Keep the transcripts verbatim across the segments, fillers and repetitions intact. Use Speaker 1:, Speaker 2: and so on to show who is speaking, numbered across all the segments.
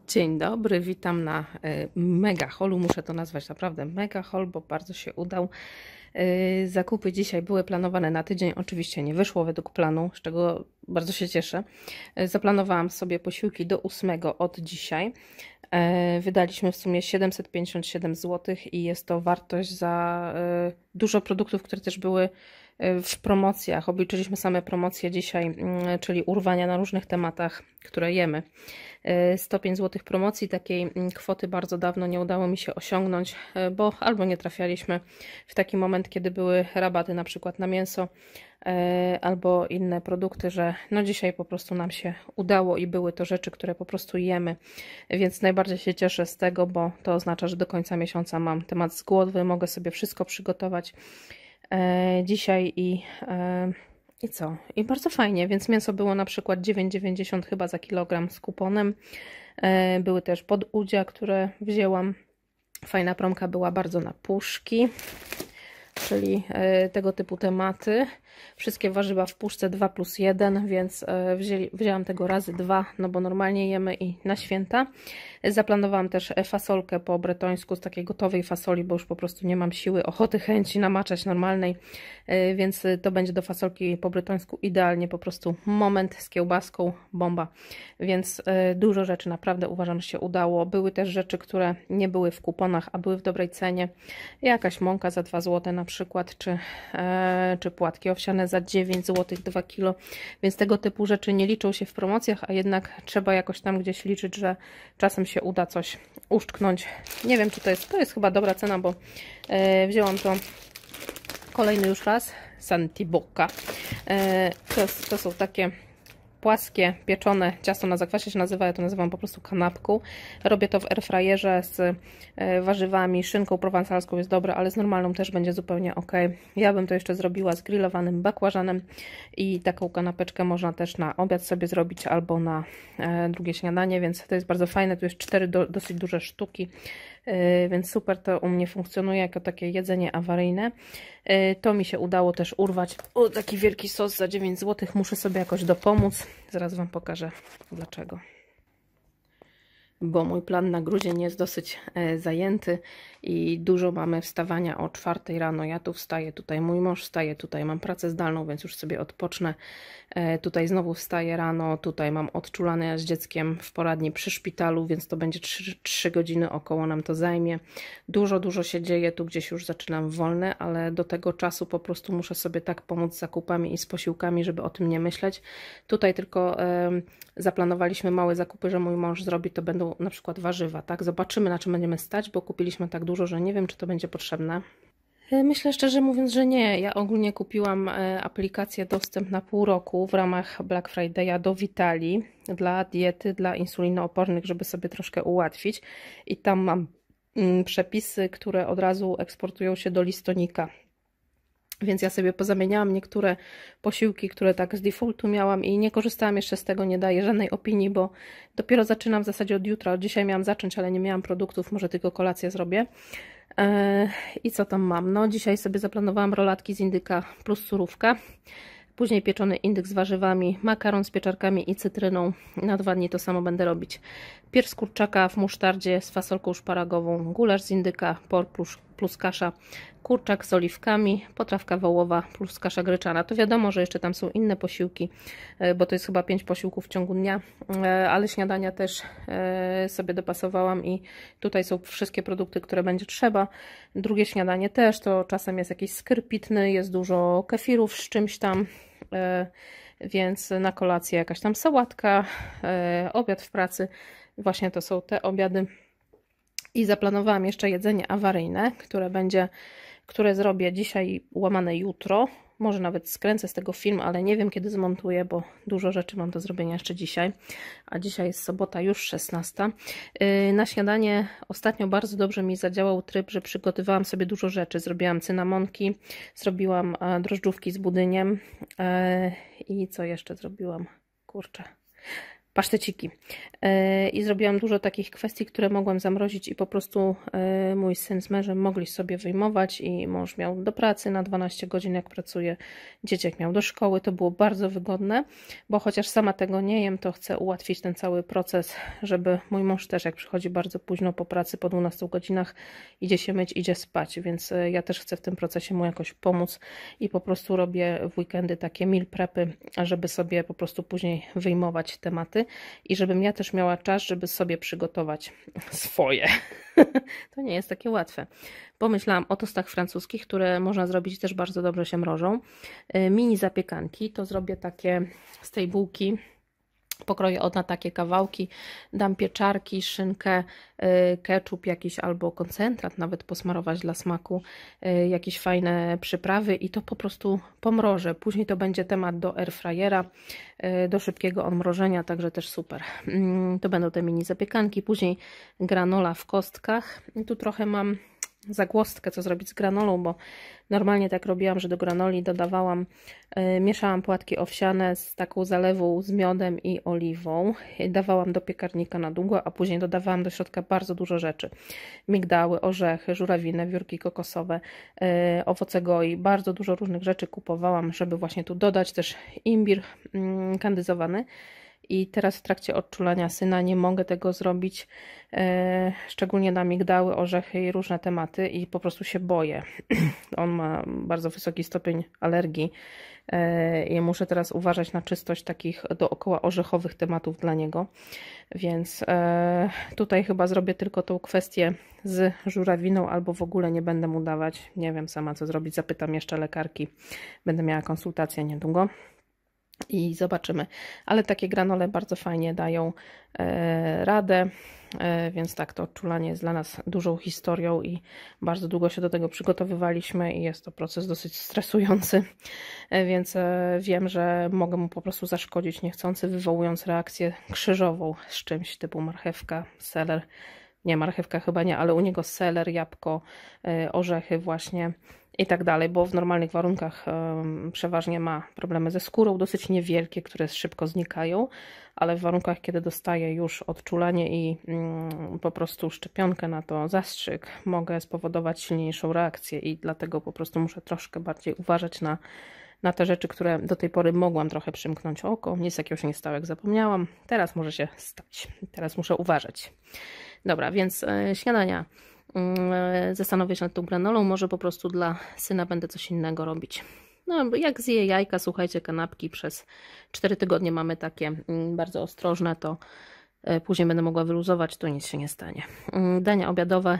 Speaker 1: Dzień dobry, witam na mega holu. Muszę to nazwać naprawdę mega hol, bo bardzo się udał. Zakupy dzisiaj były planowane na tydzień. Oczywiście nie wyszło według planu, z czego bardzo się cieszę. Zaplanowałam sobie posiłki do ósmego od dzisiaj. Wydaliśmy w sumie siedemset pięćdziesiąt siedem złotych i jest to wartość za dużo produktów, które też były w promocjach. Obliczyliśmy same promocje dzisiaj, czyli urwania na różnych tematach, które jemy. sto pięć złotych promocji, takiej kwoty bardzo dawno nie udało mi się osiągnąć, bo albo nie trafialiśmy w taki moment, kiedy były rabaty na przykład na mięso albo inne produkty, że no dzisiaj po prostu nam się udało i były to rzeczy, które po prostu jemy, więc najbardziej się cieszę z tego, bo to oznacza, że do końca miesiąca mam temat z głowy, mogę sobie wszystko przygotować dzisiaj i I co? I bardzo fajnie, więc mięso było na przykład dziewięć dziewięćdziesiąt chyba za kilogram z kuponem. Były też podudzia, które wzięłam. Fajna promka była bardzo na puszki, czyli tego typu tematy. Wszystkie warzywa w puszce dwa plus jeden, więc wzięli, wzięłam tego razy dwa, no bo normalnie jemy i na święta. Zaplanowałam też fasolkę po bretońsku z takiej gotowej fasoli, bo już po prostu nie mam siły, ochoty, chęci namaczać normalnej, więc to będzie do fasolki po bretońsku idealnie, po prostu moment z kiełbaską, bomba. Więc dużo rzeczy naprawdę uważam, że się udało. Były też rzeczy, które nie były w kuponach, a były w dobrej cenie. Jakaś mąka za dwa złote na przykład, czy, czy płatki owsiane za dziewięć złotych dwa kilo, więc tego typu rzeczy nie liczą się w promocjach, a jednak trzeba jakoś tam gdzieś liczyć, że czasem się uda coś uszczknąć. Nie wiem, czy to jest, to jest chyba dobra cena, bo e, wzięłam to kolejny już raz, Santibocca. E, to, to są takie płaskie, pieczone ciasto na zakwasie się nazywa, ja to nazywam po prostu kanapką. Robię to w airfryerze z warzywami, szynką prowansalską jest dobre, ale z normalną też będzie zupełnie ok. Ja bym to jeszcze zrobiła z grillowanym bakłażanem i taką kanapeczkę można też na obiad sobie zrobić albo na e, drugie śniadanie, więc to jest bardzo fajne. Tu jest cztery do, dosyć duże sztuki, e, więc super to u mnie funkcjonuje jako takie jedzenie awaryjne. E, to mi się udało też urwać. O, taki wielki sos za dziewięć złotych, muszę sobie jakoś dopomóc. Zaraz Wam pokażę dlaczego. Bo mój plan na grudzień jest dosyć e, zajęty i dużo mamy wstawania o czwartej rano. Ja tu wstaję, tutaj mój mąż wstaje, tutaj mam pracę zdalną, więc już sobie odpocznę. E, tutaj znowu wstaję rano, tutaj mam odczulane z dzieckiem w poradni przy szpitalu, więc to będzie trzy godziny około nam to zajmie. Dużo, dużo się dzieje, tu gdzieś już zaczynam wolne, ale do tego czasu po prostu muszę sobie tak pomóc z zakupami i z posiłkami, żeby o tym nie myśleć. Tutaj tylko e, zaplanowaliśmy małe zakupy, że mój mąż zrobi, to będą na przykład warzywa, tak? Zobaczymy, na czym będziemy stać, bo kupiliśmy tak dużo, że nie wiem, czy to będzie potrzebne. Myślę szczerze mówiąc, że nie. Ja ogólnie kupiłam aplikację dostęp na pół roku w ramach Black Friday'a do Vitali dla diety, dla insulinoopornych, żeby sobie troszkę ułatwić i tam mam przepisy, które od razu eksportują się do listonika. Więc ja sobie pozamieniałam niektóre posiłki, które tak z defaultu miałam i nie korzystałam jeszcze z tego, nie daję żadnej opinii, bo dopiero zaczynam w zasadzie od jutra. Od dzisiaj miałam zacząć, ale nie miałam produktów, może tylko kolację zrobię. Eee, I co tam mam? No dzisiaj sobie zaplanowałam rolatki z indyka plus surówka. Później pieczony indyk z warzywami, makaron z pieczarkami i cytryną. Na dwa dni to samo będę robić. Pierś z kurczaka w musztardzie z fasolką szparagową, gulasz z indyka, por plus, plus kasza, kurczak z oliwkami, potrawka wołowa plus kasza gryczana. To wiadomo, że jeszcze tam są inne posiłki, bo to jest chyba pięć posiłków w ciągu dnia, ale śniadania też sobie dopasowałam i tutaj są wszystkie produkty, które będzie trzeba. Drugie śniadanie też, to czasem jest jakiś skyr pitny, jest dużo kefirów z czymś tam, więc na kolację jakaś tam sałatka, obiad w pracy. Właśnie to są te obiady. I zaplanowałam jeszcze jedzenie awaryjne, które będzie, które zrobię dzisiaj, łamane jutro. Może nawet skręcę z tego film, ale nie wiem kiedy zmontuję, bo dużo rzeczy mam do zrobienia jeszcze dzisiaj. A dzisiaj jest sobota, już szesnasta. Na śniadanie ostatnio bardzo dobrze mi zadziałał tryb, że przygotowałam sobie dużo rzeczy. Zrobiłam cynamonki, zrobiłam drożdżówki z budyniem i co jeszcze zrobiłam? Kurczę. paszteciki. I zrobiłam dużo takich kwestii, które mogłam zamrozić i po prostu mój syn z mężem mogli sobie wyjmować i mąż miał do pracy na dwanaście godzin, jak pracuje, dzieciak miał do szkoły. To było bardzo wygodne, bo chociaż sama tego nie jem, to chcę ułatwić ten cały proces, żeby mój mąż też, jak przychodzi bardzo późno po pracy, po dwunastu godzinach, idzie się myć, idzie spać, więc ja też chcę w tym procesie mu jakoś pomóc i po prostu robię w weekendy takie meal prepy, żeby sobie po prostu później wyjmować tematy i żebym ja też miała czas, żeby sobie przygotować swoje. To nie jest takie łatwe. Pomyślałam o tostach francuskich, które można zrobić, też bardzo dobrze się mrożą. Mini zapiekanki, to zrobię takie z tej bułki. Pokroję od na takie kawałki, dam pieczarki, szynkę, ketchup jakiś albo koncentrat, nawet posmarować dla smaku, jakieś fajne przyprawy i to po prostu pomrożę. Później to będzie temat do airfryera, do szybkiego odmrożenia, także też super. To będą te mini zapiekanki, później granola w kostkach. I tu trochę mam zagłostkę, co zrobić z granolą, bo normalnie tak robiłam, że do granoli dodawałam, y, mieszałam płatki owsiane z taką zalewą z miodem i oliwą, dawałam do piekarnika na długo, a później dodawałam do środka bardzo dużo rzeczy. Migdały, orzechy, żurawiny, wiórki kokosowe, y, owoce goi, bardzo dużo różnych rzeczy kupowałam, żeby właśnie tu dodać też imbir y, kandyzowany. I teraz w trakcie odczulania syna nie mogę tego zrobić, e, szczególnie na migdały, orzechy i różne tematy i po prostu się boję. On ma bardzo wysoki stopień alergii e, i muszę teraz uważać na czystość takich dookoła orzechowych tematów dla niego. Więc e, tutaj chyba zrobię tylko tą kwestię z żurawiną albo w ogóle nie będę mu dawać. Nie wiem sama co zrobić, zapytam jeszcze lekarki. Będę miała konsultację niedługo. I zobaczymy, ale takie granole bardzo fajnie dają e, radę, e, więc tak, to odczulanie jest dla nas dużą historią i bardzo długo się do tego przygotowywaliśmy i jest to proces dosyć stresujący, e, więc e, wiem, że mogę mu po prostu zaszkodzić niechcący, wywołując reakcję krzyżową z czymś typu marchewka, seler, nie, marchewka chyba nie, ale u niego seler, jabłko, e, orzechy właśnie i tak dalej, bo w normalnych warunkach um, przeważnie ma problemy ze skórą, dosyć niewielkie, które szybko znikają, ale w warunkach, kiedy dostaję już odczulanie i mm, po prostu szczepionkę na to, zastrzyk, mogę spowodować silniejszą reakcję i dlatego po prostu muszę troszkę bardziej uważać na, na te rzeczy, które do tej pory mogłam trochę przymknąć oko. Nic takiego się nie stało, jak zapomniałam. Teraz może się stać. Teraz muszę uważać. Dobra, więc e, śniadania. Zastanowię się nad tą granolą, może po prostu dla syna będę coś innego robić. No, jak zje jajka, słuchajcie, kanapki przez cztery tygodnie mamy takie bardzo ostrożne, to później będę mogła wyluzować, to nic się nie stanie. Dania obiadowe,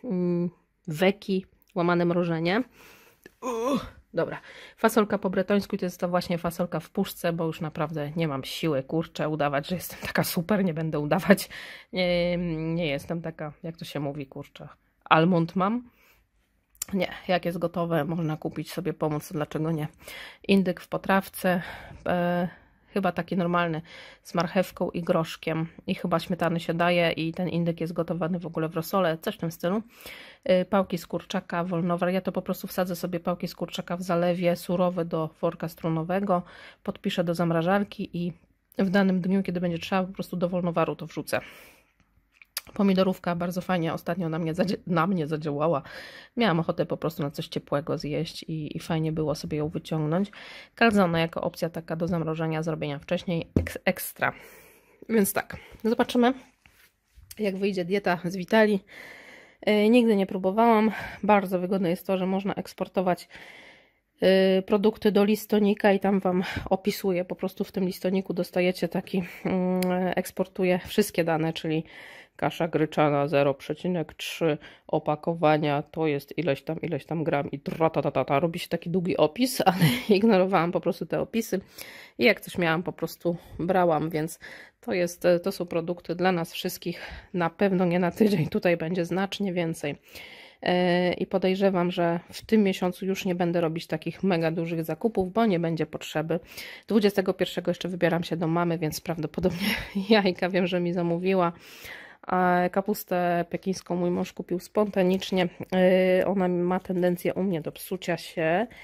Speaker 1: weki, łamane mrożenie. Uh, dobra, fasolka po bretońsku, to jest to właśnie fasolka w puszce, bo już naprawdę nie mam siły, kurczę, udawać, że jestem taka super, nie będę udawać. Nie, nie jestem taka, jak to się mówi, kurczę, almond mam. Nie, jak jest gotowe, można kupić sobie, pomóc, dlaczego nie. Indyk w potrawce, e, chyba taki normalny, z marchewką i groszkiem i chyba śmietany się daje i ten indyk jest gotowany w ogóle w rosole, coś w tym stylu. E, pałki z kurczaka, wolnowar, ja to po prostu wsadzę sobie pałki z kurczaka w zalewie, surowe do worka strunowego, podpiszę do zamrażarki i w danym dniu, kiedy będzie trzeba, po prostu do wolnowaru to wrzucę. Pomidorówka bardzo fajnie ostatnio na mnie, na mnie zadziałała. Miałam ochotę po prostu na coś ciepłego zjeść i, i fajnie było sobie ją wyciągnąć. Calzone jako opcja taka do zamrożenia, zrobienia wcześniej, ek, ekstra. Więc tak, zobaczymy jak wyjdzie dieta z Vitali. Yy, nigdy nie próbowałam. Bardzo wygodne jest to, że można eksportować yy, produkty do listonika i tam Wam opisuję. Po prostu w tym listoniku dostajecie taki, yy, eksportuję wszystkie dane, czyli kasza gryczana zero przecinek trzy opakowania, to jest ileś tam, ileś tam gram i tratatata. Robi się taki długi opis, ale ignorowałam po prostu te opisy i jak coś miałam, po prostu brałam, więc to, jest, to są produkty dla nas wszystkich, na pewno nie na tydzień, tutaj będzie znacznie więcej. I podejrzewam, że w tym miesiącu już nie będę robić takich mega dużych zakupów, bo nie będzie potrzeby. dwudziestego pierwszego jeszcze wybieram się do mamy, więc prawdopodobnie jajka wiem, że mi zamówiła. A kapustę pekińską mój mąż kupił spontanicznie. Ona ma tendencję u mnie do psucia się.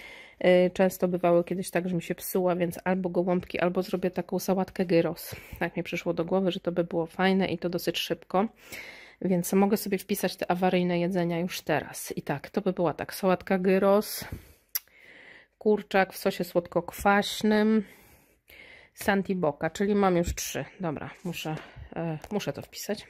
Speaker 1: Często bywało kiedyś tak, że mi się psuła, więc albo gołąbki, albo zrobię taką sałatkę gyros. Tak mi przyszło do głowy, że to by było fajne i to dosyć szybko. Więc mogę sobie wpisać te awaryjne jedzenia już teraz. I tak, to by była tak, sałatka gyros, kurczak w sosie słodko-kwaśnym, santiboka, czyli mam już trzy. Dobra, muszę, e, muszę to wpisać.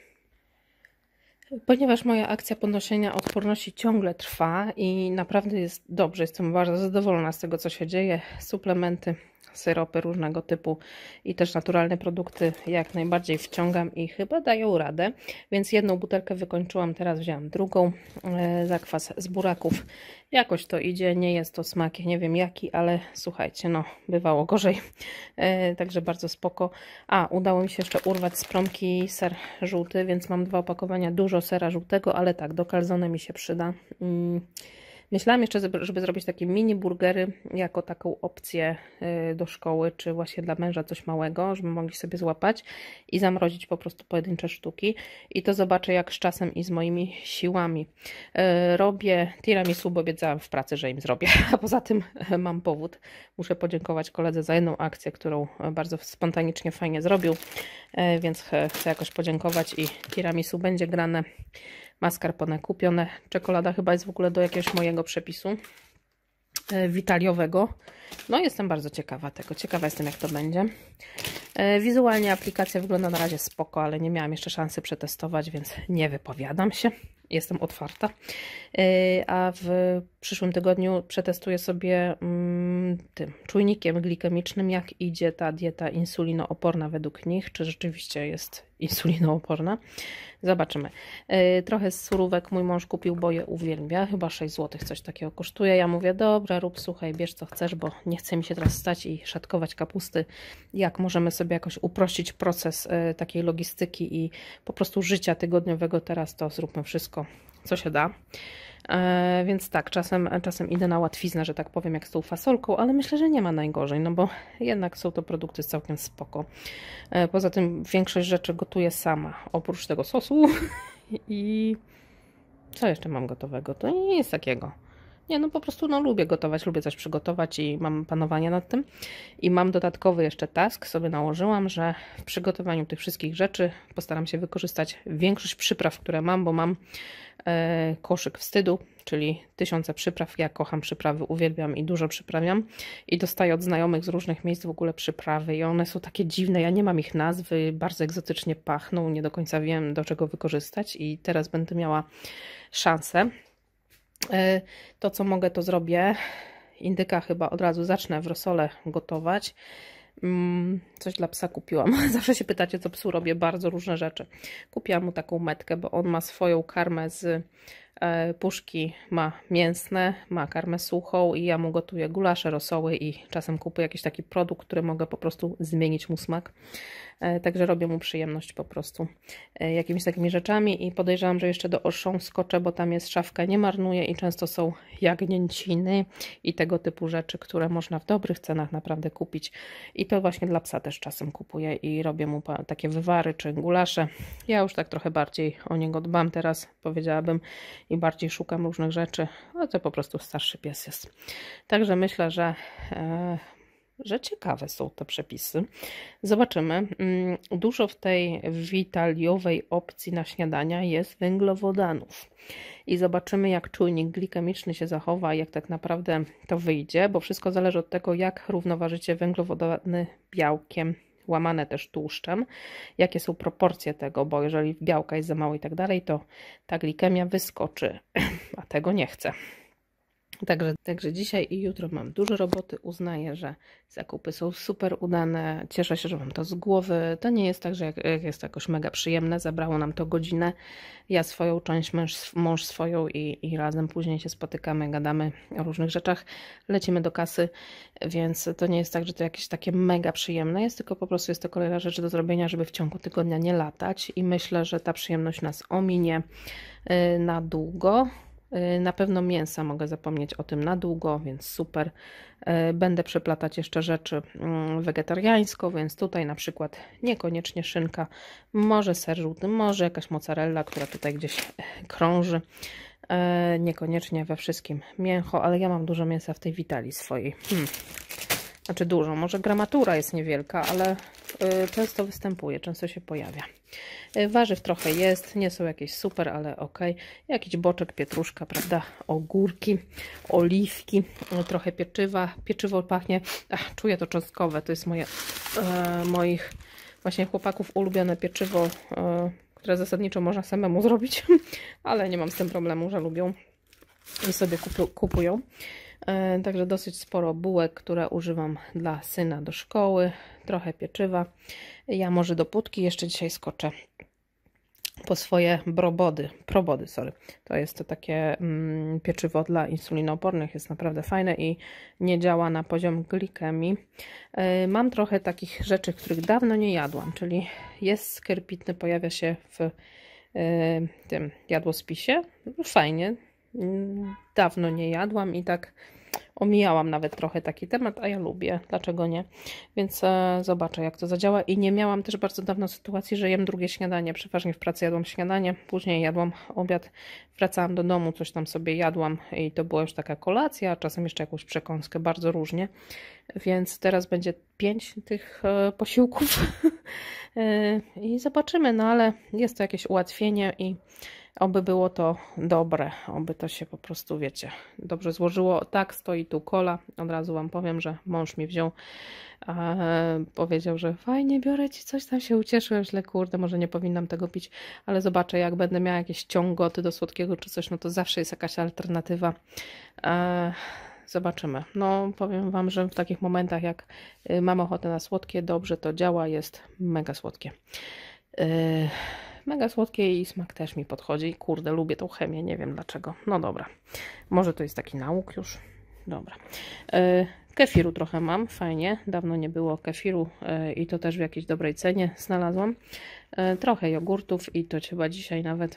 Speaker 1: Ponieważ moja akcja podnoszenia odporności ciągle trwa i naprawdę jest dobrze, jestem bardzo zadowolona z tego, co się dzieje. Suplementy, syropy różnego typu i też naturalne produkty jak najbardziej wciągam i chyba dają radę. Więc jedną butelkę wykończyłam, teraz wzięłam drugą. E, zakwas z buraków. Jakoś to idzie, nie jest to smak, nie wiem jaki, ale słuchajcie, no bywało gorzej. E, także bardzo spoko. A, udało mi się jeszcze urwać z promki ser żółty, więc mam dwa opakowania, dużo sera żółtego, ale tak, do calzone mi się przyda. Mm. Myślałam jeszcze, żeby zrobić takie mini burgery jako taką opcję do szkoły, czy właśnie dla męża coś małego, żeby mogli sobie złapać i zamrozić po prostu pojedyncze sztuki. I to zobaczę jak z czasem i z moimi siłami. Robię tiramisu, bo obiecałam w pracy, że im zrobię, a poza tym mam powód. Muszę podziękować koledze za jedną akcję, którą bardzo spontanicznie fajnie zrobił, więc chcę jakoś podziękować i tiramisu będzie grane. Mascarpone kupione. Czekolada chyba jest w ogóle do jakiegoś mojego przepisu witaliowego. No jestem bardzo ciekawa tego. Ciekawa jestem jak to będzie. Wizualnie aplikacja wygląda na razie spoko, ale nie miałam jeszcze szansy przetestować, więc nie wypowiadam się. Jestem otwarta. A w przyszłym tygodniu przetestuję sobie tym czujnikiem glikemicznym, jak idzie ta dieta insulinooporna według nich, czy rzeczywiście jest insulinooporna. Zobaczymy. Trochę z surówek mój mąż kupił, bo je uwielbia. Chyba sześć złotych coś takiego kosztuje. Ja mówię, dobra, rób, słuchaj, bierz co chcesz, bo nie chce mi się teraz stać i szatkować kapusty. Jak możemy sobie jakoś uprościć proces takiej logistyki i po prostu życia tygodniowego teraz, to zróbmy wszystko, co się da. E, więc tak, czasem, czasem idę na łatwiznę, że tak powiem, jak z tą fasolką, ale myślę, że nie ma najgorzej, no bo jednak są to produkty całkiem spoko. E, poza tym większość rzeczy gotuję sama, oprócz tego sosu i co jeszcze mam gotowego? To nie jest takiego. Nie, no po prostu no, lubię gotować, lubię coś przygotować i mam panowanie nad tym. I mam dodatkowy jeszcze task, sobie nałożyłam, że w przygotowaniu tych wszystkich rzeczy postaram się wykorzystać większość przypraw, które mam, bo mam e, koszyk wstydu, czyli tysiące przypraw. Ja kocham przyprawy, uwielbiam i dużo przyprawiam. I dostaję od znajomych z różnych miejsc w ogóle przyprawy i one są takie dziwne, ja nie mam ich nazwy, bardzo egzotycznie pachną, nie do końca wiem do czego wykorzystać i teraz będę miała szansę. To co mogę to zrobię. Indyka chyba od razu zacznę w rosole gotować. Coś dla psa kupiłam. Zawsze się pytacie co psu robię, bardzo różne rzeczy. Kupiłam mu taką metkę, bo on ma swoją karmę z puszki, ma mięsne, ma karmę suchą i ja mu gotuję gulasze, rosoły i czasem kupuję jakiś taki produkt, który mogę po prostu zmienić mu smak. Także robię mu przyjemność po prostu jakimiś takimi rzeczami i podejrzewam, że jeszcze do Auchan skoczę, bo tam jest szafka nie marnuje i często są jagnięciny i tego typu rzeczy, które można w dobrych cenach naprawdę kupić i to właśnie dla psa też czasem kupuję i robię mu takie wywary czy gulasze. Ja już tak trochę bardziej o niego dbam teraz, powiedziałabym, i bardziej szukam różnych rzeczy, ale to po prostu starszy pies jest. Także myślę, że e, że ciekawe są te przepisy. Zobaczymy. Dużo w tej witaliowej opcji na śniadania jest węglowodanów. I zobaczymy, jak czujnik glikemiczny się zachowa, jak tak naprawdę to wyjdzie, bo wszystko zależy od tego, jak równoważycie węglowodany białkiem, łamane też tłuszczem, jakie są proporcje tego, bo jeżeli białka jest za mało i tak dalej, to ta glikemia wyskoczy, a tego nie chcę. Także, także dzisiaj i jutro mam dużo roboty. Uznaję, że zakupy są super udane. Cieszę się, że mam to z głowy. To nie jest tak, że jak, jak jest to jakoś mega przyjemne. Zabrało nam to godzinę. Ja swoją część, mąż, mąż swoją i, i razem później się spotykamy, gadamy o różnych rzeczach. Lecimy do kasy, więc to nie jest tak, że to jakieś takie mega przyjemne jest, tylko po prostu jest to kolejna rzecz do zrobienia, żeby w ciągu tygodnia nie latać. I myślę, że ta przyjemność nas ominie yy, na długo. Na pewno mięsa mogę zapomnieć o tym na długo, więc super. Będę przeplatać jeszcze rzeczy wegetariańsko, więc tutaj na przykład niekoniecznie szynka, może ser żółty, może jakaś mozzarella, która tutaj gdzieś krąży. E, niekoniecznie we wszystkim mięcho, ale ja mam dużo mięsa w tej Vitali swojej. Hmm. Znaczy dużo, może gramatura jest niewielka, ale y, często występuje, często się pojawia. Y, warzyw trochę jest, nie są jakieś super, ale ok. Jakiś boczek, pietruszka, prawda, ogórki, oliwki, y, trochę pieczywa. Pieczywo pachnie, ach, czuję to cząstkowe, to jest moje, y, moich właśnie chłopaków ulubione pieczywo, y, które zasadniczo można samemu zrobić, ale nie mam z tym problemu, że lubią i sobie kupu, kupują. Także dosyć sporo bułek, które używam dla syna do szkoły, trochę pieczywa. Ja może do Putki jeszcze dzisiaj skoczę po swoje brobody, probody, sorry. To jest to takie mm, pieczywo dla insulinoopornych, jest naprawdę fajne i nie działa na poziom glikemii. Yy, mam trochę takich rzeczy, których dawno nie jadłam, czyli jest sker pitny, pojawia się w yy, tym jadłospisie. Fajnie. Dawno nie jadłam i tak omijałam nawet trochę taki temat, a ja lubię, dlaczego nie? Więc e, zobaczę, jak to zadziała. I nie miałam też bardzo dawno sytuacji, że jem drugie śniadanie. Przeważnie w pracy jadłam śniadanie, później jadłam obiad, wracałam do domu, coś tam sobie jadłam i to była już taka kolacja, a czasem jeszcze jakąś przekąskę, bardzo różnie. Więc teraz będzie pięć tych e, posiłków e, i zobaczymy, no ale jest to jakieś ułatwienie i oby było to dobre, oby to się po prostu, wiecie, dobrze złożyło. Tak, stoi tu kola. Od razu Wam powiem, że mąż mi wziął, e, powiedział, że fajnie, biorę Ci coś, tam się ucieszyłem, źle, kurde, może nie powinnam tego pić, ale zobaczę, jak będę miała jakieś ciągoty do słodkiego czy coś, no to zawsze jest jakaś alternatywa. E, zobaczymy. No, powiem Wam, że w takich momentach, jak mam ochotę na słodkie, dobrze to działa, jest mega słodkie. E, Mega słodkie i smak też mi podchodzi. Kurde, lubię tą chemię, nie wiem dlaczego. No dobra, może to jest taki nauk już. Dobra. E, kefiru trochę mam, fajnie. Dawno nie było kefiru e, i to też w jakiejś dobrej cenie znalazłam. E, trochę jogurtów i to chyba dzisiaj nawet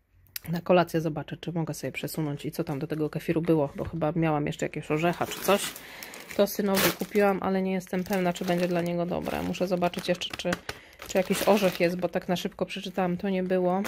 Speaker 1: na kolację zobaczę, czy mogę sobie przesunąć i co tam do tego kefiru było, bo chyba miałam jeszcze jakieś orzecha czy coś. To synowi kupiłam, ale nie jestem pewna, czy będzie dla niego dobre. Muszę zobaczyć jeszcze, czy czy jakiś orzech jest, bo tak na szybko przeczytałam, to nie było.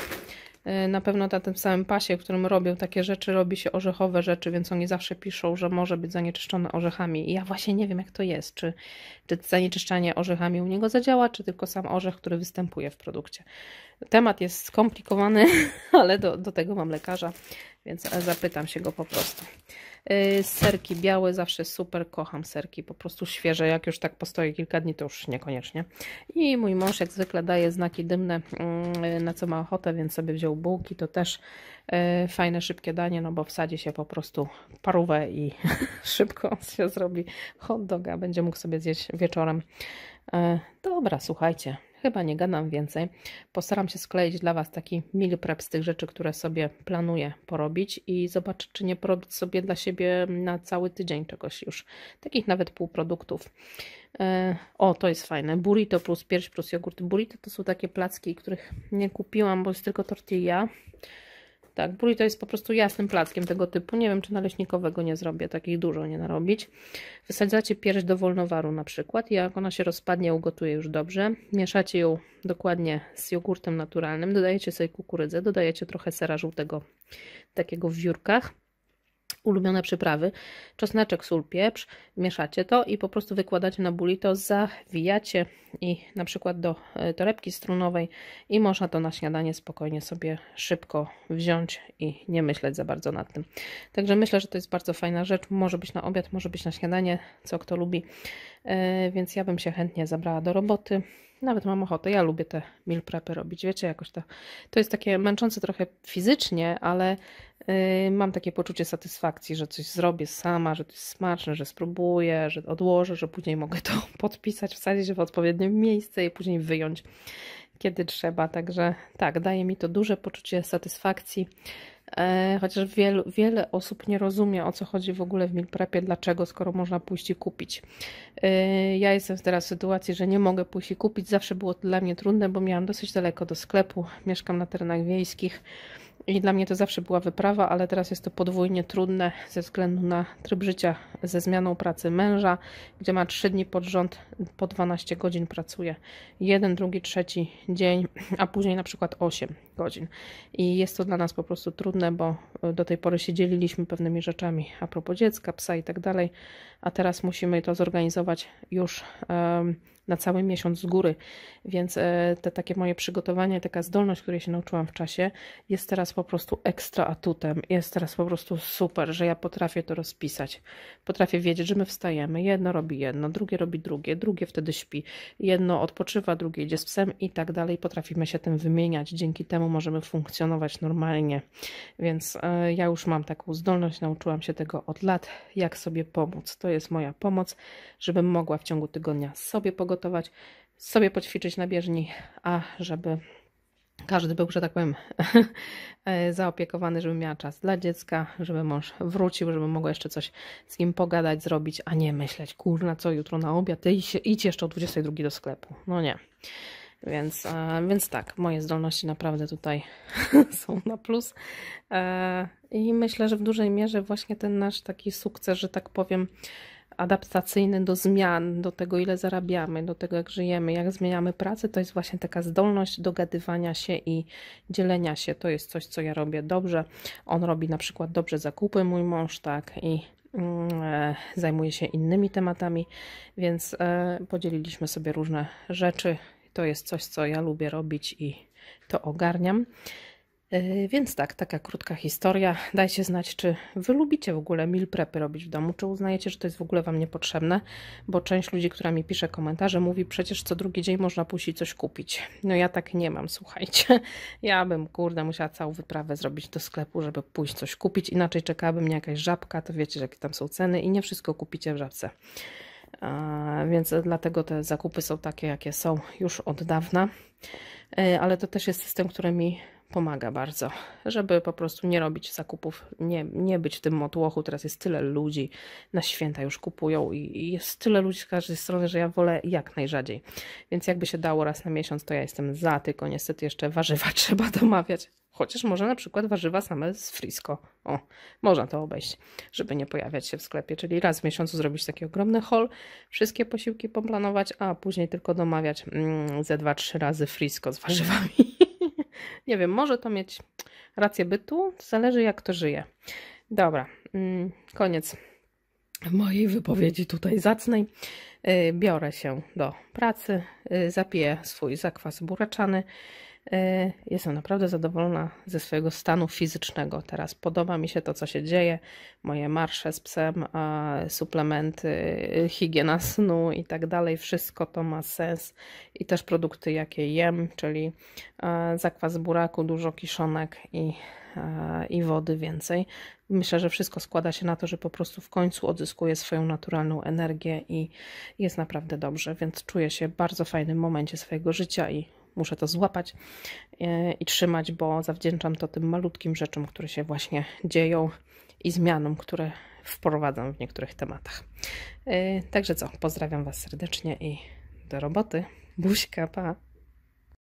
Speaker 1: Na pewno na tym samym pasie, w którym robią takie rzeczy, robi się orzechowe rzeczy, więc oni zawsze piszą, że może być zanieczyszczone orzechami. I ja właśnie nie wiem, jak to jest, czy, czy zanieczyszczanie orzechami u niego zadziała, czy tylko sam orzech, który występuje w produkcie. Temat jest skomplikowany, ale do, do tego mam lekarza, więc zapytam się go po prostu. Yy, serki białe, zawsze super, kocham serki, po prostu świeże, jak już tak postoję kilka dni, to już niekoniecznie. I mój mąż jak zwykle daje znaki dymne, yy, na co ma ochotę, więc sobie wziął bułki, to też yy, fajne, szybkie danie, no bo wsadzi się po prostu parówę i szybko się zrobi hot doga, będzie mógł sobie zjeść wieczorem. Yy, dobra, słuchajcie. Chyba nie gadam więcej. Postaram się skleić dla Was taki meal prep z tych rzeczy, które sobie planuję porobić i zobaczyć, czy nie porobić sobie dla siebie na cały tydzień czegoś już. Takich nawet półproduktów. E, o, to jest fajne. Burrito plus pierś plus jogurt. Burrito to są takie placki, których nie kupiłam, bo jest tylko tortilla. Tak, burrito jest po prostu jasnym plackiem tego typu. Nie wiem, czy naleśnikowego nie zrobię, takich dużo nie narobić. Wysadzacie pierś do wolnowaru na przykład i jak ona się rozpadnie, ugotuję już dobrze. Mieszacie ją dokładnie z jogurtem naturalnym. Dodajecie sobie kukurydzę, dodajecie trochę sera żółtego, takiego w wiórkach. Ulubione przyprawy, czosneczek, sól, pieprz, mieszacie to i po prostu wykładacie na burrito, zawijacie i na przykład do torebki strunowej i można to na śniadanie spokojnie sobie szybko wziąć i nie myśleć za bardzo nad tym. Także myślę, że to jest bardzo fajna rzecz, może być na obiad, może być na śniadanie, co kto lubi, więc ja bym się chętnie zabrała do roboty. Nawet mam ochotę, ja lubię te meal prepy robić, wiecie, jakoś to, to jest takie męczące trochę fizycznie, ale yy, mam takie poczucie satysfakcji, że coś zrobię sama, że to jest smaczne, że spróbuję, że odłożę, że później mogę to podpisać, wsadzić w odpowiednie miejsce i później wyjąć, kiedy trzeba, także tak, daje mi to duże poczucie satysfakcji. E, chociaż wielu, wiele osób nie rozumie, o co chodzi w ogóle w meal prepie, dlaczego, skoro można pójść i kupić. E, ja jestem teraz w sytuacji, że nie mogę pójść i kupić. Zawsze było to dla mnie trudne, bo miałam dosyć daleko do sklepu. Mieszkam na terenach wiejskich i dla mnie to zawsze była wyprawa, ale teraz jest to podwójnie trudne ze względu na tryb życia ze zmianą pracy męża, gdzie ma trzy dni pod rząd, po dwanaście godzin pracuje. Jeden, drugi, trzeci dzień, a później na przykład osiem godzin. I jest to dla nas po prostu trudne. trudne, bo do tej pory się dzieliliśmy pewnymi rzeczami a propos dziecka, psa i tak dalej, a teraz musimy to zorganizować już um, na cały miesiąc z góry, więc e, te takie moje przygotowanie, taka zdolność, której się nauczyłam w czasie, jest teraz po prostu ekstra atutem, jest teraz po prostu super, że ja potrafię to rozpisać, potrafię wiedzieć, że my wstajemy, jedno robi jedno, drugie robi drugie, drugie wtedy śpi, jedno odpoczywa, drugie idzie z psem i tak dalej, potrafimy się tym wymieniać, dzięki temu możemy funkcjonować normalnie, więc e, ja już mam taką zdolność, nauczyłam się tego od lat, jak sobie pomóc, to jest moja pomoc, żebym mogła w ciągu tygodnia sobie pogotować, sobie poćwiczyć na bieżni, a żeby każdy był, że tak powiem, zaopiekowany, żeby miała czas dla dziecka, żeby mąż wrócił, żeby mogła jeszcze coś z nim pogadać, zrobić, a nie myśleć, kurna, co jutro na obiad, ty idź, idź jeszcze o dwudziestej drugiej do sklepu. No nie. Więc, e, więc tak, moje zdolności naprawdę tutaj są na plus. E, I myślę, że w dużej mierze właśnie ten nasz taki sukces, że tak powiem, adaptacyjny do zmian, do tego, ile zarabiamy, do tego, jak żyjemy, jak zmieniamy pracę, to jest właśnie taka zdolność dogadywania się i dzielenia się. To jest coś, co ja robię dobrze. On robi na przykład dobrze zakupy, mój mąż, tak, i e, zajmuje się innymi tematami, więc e, podzieliliśmy sobie różne rzeczy. To jest coś, co ja lubię robić i to ogarniam. Więc tak, taka krótka historia. Dajcie znać, czy wy lubicie w ogóle meal prepy robić w domu, czy uznajecie, że to jest w ogóle wam niepotrzebne, bo część ludzi, która mi pisze komentarze, mówi, przecież co drugi dzień można pójść i coś kupić. No ja tak nie mam, słuchajcie. Ja bym, kurde, musiała całą wyprawę zrobić do sklepu, żeby pójść coś kupić, inaczej czekałaby mnie jakaś żabka, to wiecie, jakie tam są ceny i nie wszystko kupicie w żabce. A, więc dlatego te zakupy są takie, jakie są już od dawna, ale to też jest system, który mi pomaga bardzo, żeby po prostu nie robić zakupów, nie, nie być w tym motłochu. Teraz jest tyle ludzi, na święta już kupują i, i jest tyle ludzi z każdej strony, że ja wolę jak najrzadziej. Więc jakby się dało raz na miesiąc, to ja jestem za, tylko niestety jeszcze warzywa trzeba domawiać. Chociaż może na przykład warzywa same z Frisco. O, można to obejść, żeby nie pojawiać się w sklepie. Czyli raz w miesiącu zrobić taki ogromny haul, wszystkie posiłki poplanować, a później tylko domawiać mm, ze dwa, trzy razy Frisco z warzywami. Nie wiem, może to mieć rację bytu, zależy jak to żyje. Dobra, mm, koniec mojej wypowiedzi tutaj zacnej. Yy, biorę się do pracy, yy, zapiję swój zakwas buraczany. Jestem naprawdę zadowolona ze swojego stanu fizycznego. Teraz podoba mi się to, co się dzieje. Moje marsze z psem, suplementy, higiena snu i tak dalej. Wszystko to ma sens. I też produkty, jakie jem, czyli zakwas buraku, dużo kiszonek i, i wody więcej. Myślę, że wszystko składa się na to, że po prostu w końcu odzyskuję swoją naturalną energię i jest naprawdę dobrze. Więc czuję się w bardzo fajnym momencie swojego życia i muszę to złapać i trzymać, bo zawdzięczam to tym malutkim rzeczom, które się właśnie dzieją i zmianom, które wprowadzam w niektórych tematach. Także co, pozdrawiam Was serdecznie i do roboty. Buźka, pa!